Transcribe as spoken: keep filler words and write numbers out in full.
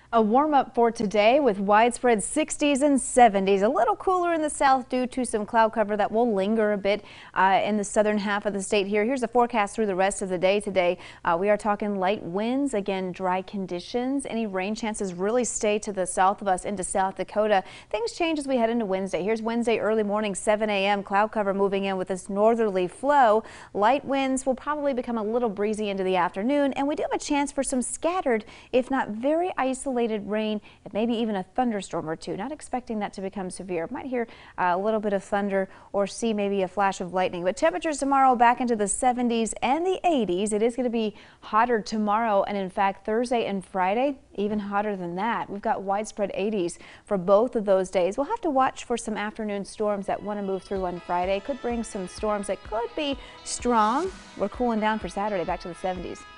A warm up for today with widespread sixties and seventies. A little cooler in the south due to some cloud cover that will linger a bit uh, in the southern half of the state here. Here's the forecast through the rest of the day today. Uh, we are talking light winds, again, dry conditions. Any rain chances really stay to the south of us into South Dakota. Things change as we head into Wednesday. Here's Wednesday early morning, seven A M Cloud cover moving in with this northerly flow. Light winds will probably become a little breezy into the afternoon, and we do have a chance for some scattered, if not very isolated rain and maybe even a thunderstorm or two. Not expecting that to become severe. Might hear uh, a little bit of thunder or see maybe a flash of lightning. But temperatures tomorrow back into the seventies and the eighties. It is going to be hotter tomorrow, and in fact Thursday and Friday even hotter than that. We've got widespread eighties for both of those days. We'll have to watch for some afternoon storms that want to move through on Friday. Could bring some storms that could be strong. We're cooling down for Saturday back to the seventies.